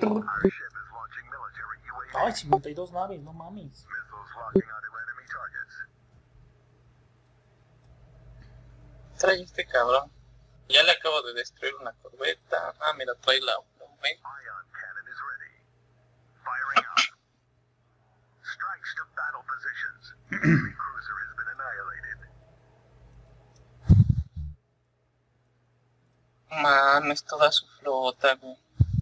Ay, 52 naves, no mames. Trae este cabrón. Ya le acabo de destruir una corbeta. Ah, mira, trae la Omega. Mames, toda su flota, güey.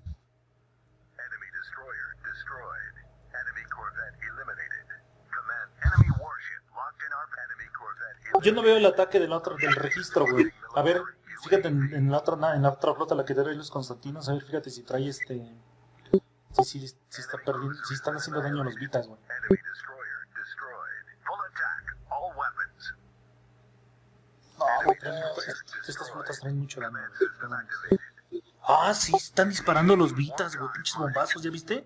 Yo no veo el ataque del registro, güey. A ver, fíjate en la otra flota, la que trae los Constantinos. A ver, fíjate si trae si está perdiendo, si están haciendo daño a los Vitas, güey. No, güey, estas flotas traen mucho daño. Ah, sí, están disparando los Vitas, güey. Pinches bombazos, ¿ya viste?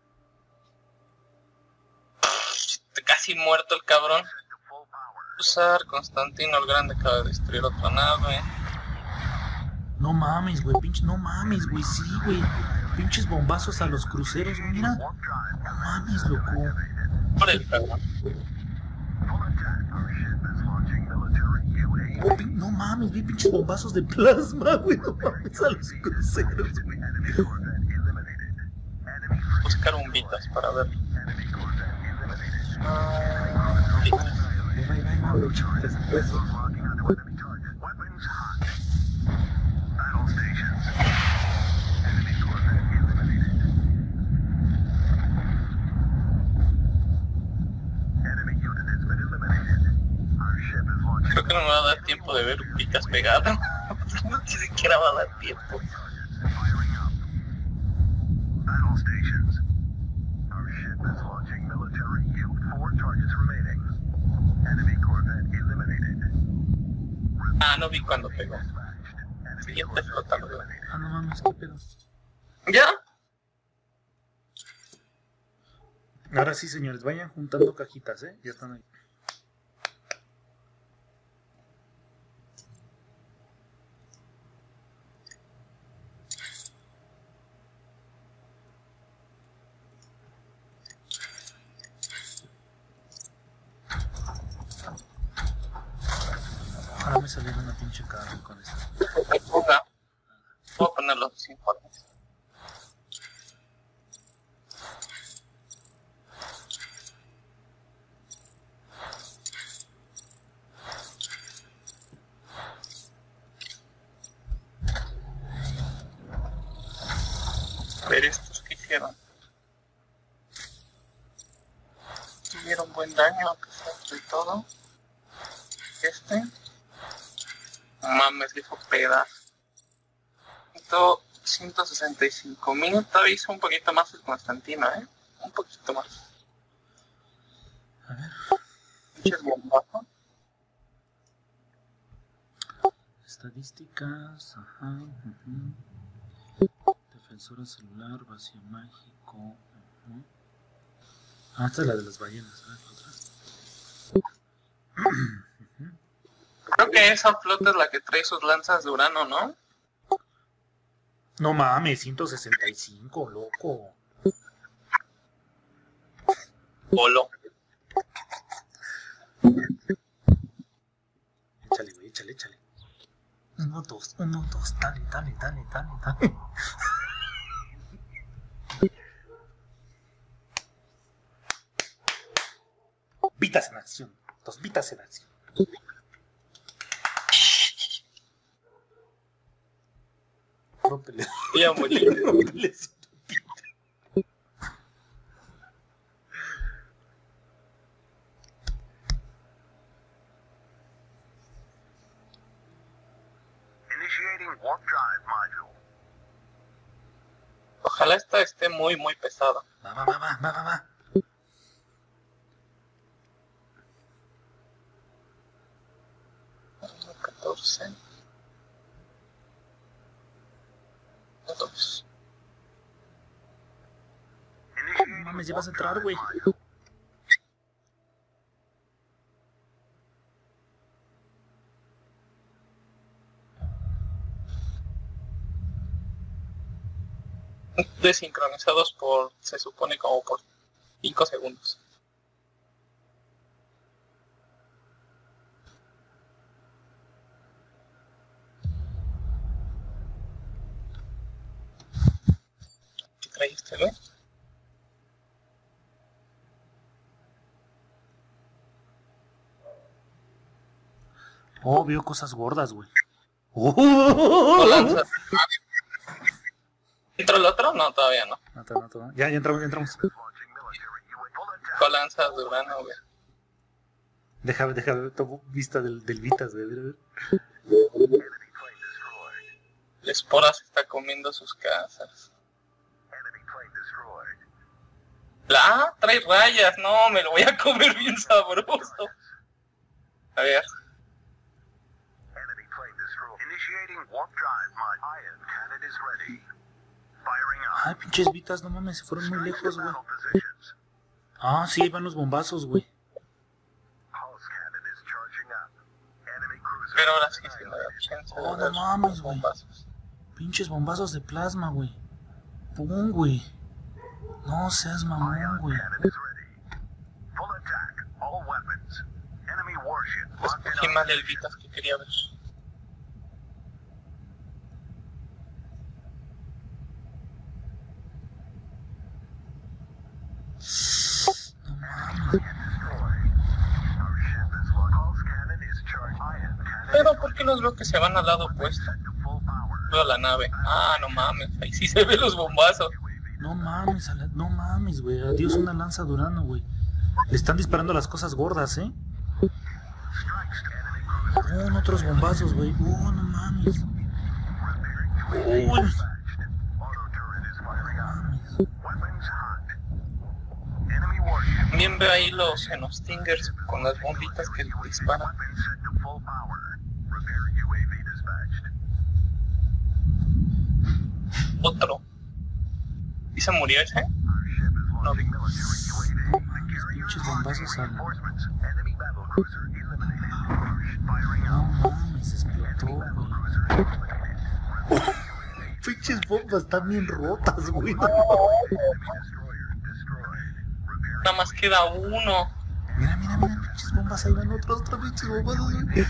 Casi muerto el cabrón. Usar Constantino el Grande acaba de destruir otra nave. No mames, güey, no mames, güey, sí, güey. Pinches bombazos a los cruceros, güey, mira. No mames, loco. Por el cabrón. No mames, vi pinches bombazos de plasma, güey. No mames, a los cruceros, güey. Buscar un Vitas para verlo. Creo que no me va a dar tiempo de ver Vitas pegado. No sé siquiera va a dar tiempo. Ah, no vi cuando pegó. Siguiente flota lo veo. Ah, no mames, qué pedo. ¿Ya? Ahora sí, señores, vayan juntando cajitas, ya están ahí. Ahora me salió una pinche carga con esto. Voy a poner los informes. A ver estos que hicieron. Tuvieron buen daño a pesar de todo. Mames, que fue pedazo. 165.000. Todavía hizo un poquito más el Constantino, un poquito más. A ver. Pinches bombazos. Estadísticas, ajá. Defensora celular, vacío mágico. Ah, esta es la de las ballenas, Creo que esa flota es la que trae sus lanzas de Urano, ¿no? No mames, 165, loco. Bolo. Échale, güey, échale. 1, 2, dale. Vitas en acción. 2 Vitas en acción. Rómpele. Ya murió. Rómpele. Ojalá esta esté muy pesada. Va. 14. 2. No mames, ya vas a entrar, güey. Desincronizados por, se supone, como por 5 segundos. ¿Qué trae este, güey? Oh, veo cosas gordas, güey. ¿O ¡Oh! lanza? ¿Entró el otro? No, todavía no. No. Ya entramos. ¿Cuál lanza de urano, güey? Deja ver tu vista del Vitas, güey. A ver. La espora se está comiendo sus casas. Trae rayas. No, me lo voy a comer bien sabroso. A ver. Ay, pinches Vitas, no mames, se fueron muy lejos, güey. Ah, sí, ahí van los bombazos, güey. Pero ahora sí, sí me da chance de Oh, no ver mames, güey. bombazos. Pinches bombazos de plasma, güey. Pum, güey. No seas mamón, güey. Escogí mal el Vitas que quería ver. No mames. Pero ¿por qué los veo que se van al lado opuesto? Veo la nave. Ah, no mames, ahí sí se ven los bombazos. No mames, güey. Adiós una lanza de urano, güey. Le están disparando las cosas gordas, ¿eh? Otros bombazos, güey. No mames. Uy. No mames. También veo ahí los Xenostingers con las bombitas que disparan. Otro. ¿Y se murió ese? No. No mames, pinches bombazos al... No mames, explotó, güey. Pinches bombas están bien rotas, güey. Nada más queda uno. Mira, pinches bombas, ahí van otros pinches bombazos, güey.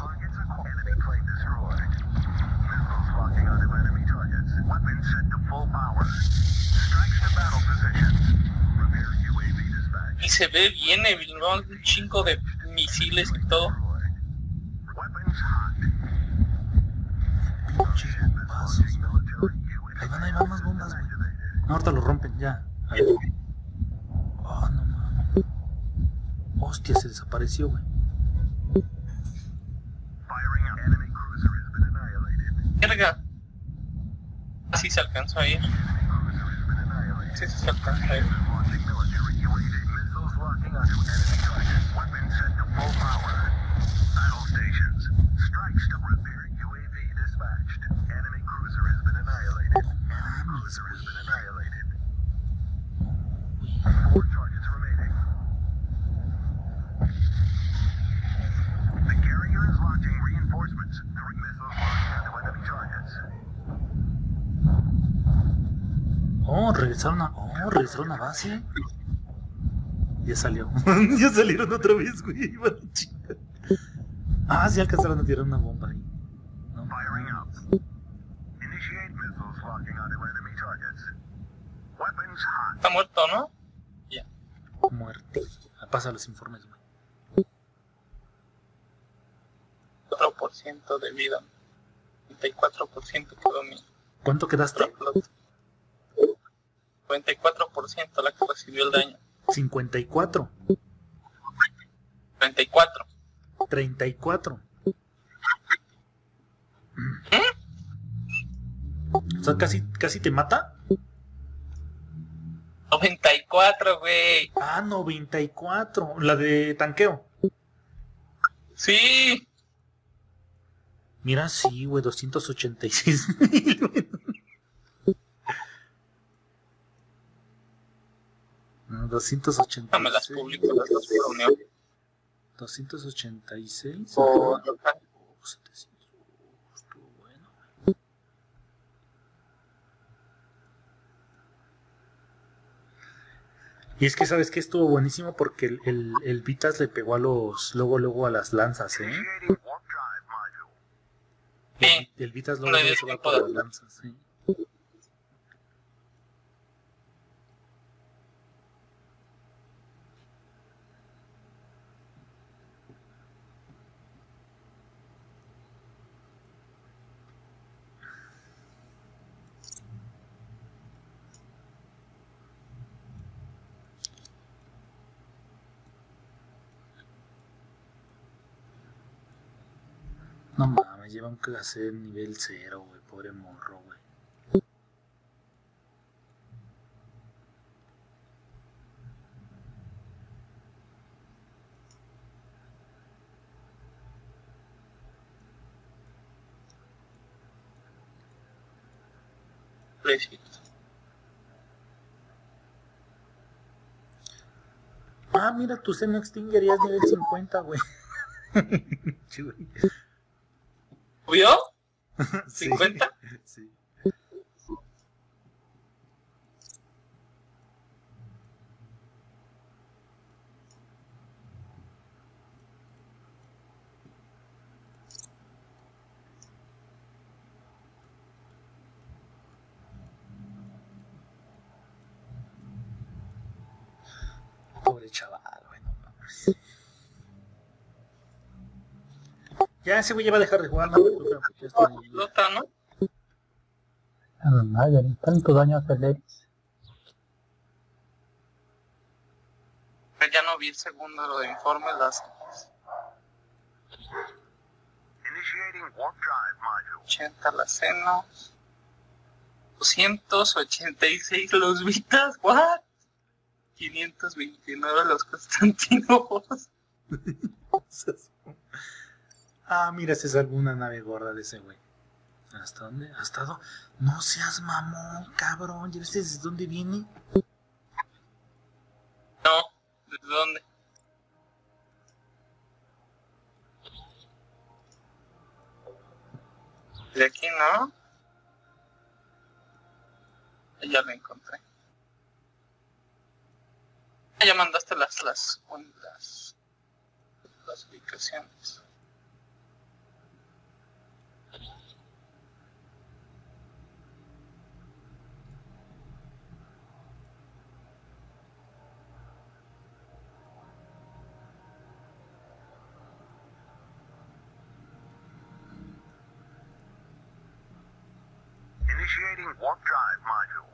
Y se ve bien, ¿no? Un chingo de misiles y todo. Pinches bombazos, güey. Ahí van más bombas, güey. No, ahorita lo rompen, ya. Ahí. Oh, no mames. Hostia, se desapareció, güey. Verga. Así se alcanzó a ir. Sí, se alcanzó a ir. Regresaron a base. Ya salió. Ya salieron otra vez, güey. Iban a chingar. Ah, sí alcanzaron a tirar una bomba ahí. No, Está muerto, ¿no? Ya. Muerte. Pasa los informes, güey. 4% de vida. 94% quedó mi... ¿Cuánto quedaste? 94% la que recibió el daño. 54. 34. 34. O sea, casi te mata. 94, güey. Ah, 94. La de tanqueo. Sí. Mira, sí, güey, 286,000. No, 286. No me las publico, las reunió. 286. Oh, 700. Estuvo bueno. Y es que, ¿sabes qué? Estuvo buenísimo porque el Vitas le pegó a luego a las lanzas, ¿eh? Sí. El Vitas No luego le dio se va tiempo por de- las lanzas, ¿sí? No mames, lleva un clase nivel 0, güey, pobre morro, güey. Pobrecito. Ah, mira, tu seno extinguer ya es nivel 50, güey. Sí, güey. ¿Vio? Sí, ¿50? sí. Pobre chaval, güey, no mames. Ya ese güey ya va a dejar de jugar, no me preocupa, porque ya está muy... Lota, ¿no? Ya ni tanto daño hace el Eris. Pero ya no vi el segundo lo de informe, las 80 la seno, 286 los Vitas, what? 529 los Constantinos. Ah, mira, se salvó una nave gorda de ese güey. ¿Hasta dónde? ¿Hasta dónde? No seas mamón, cabrón. ¿Ya viste desde dónde viene? No, ¿desde dónde? De aquí, ¿no? Ya lo encontré. Ah, ya mandaste las ubicaciones. Initiating warp drive module.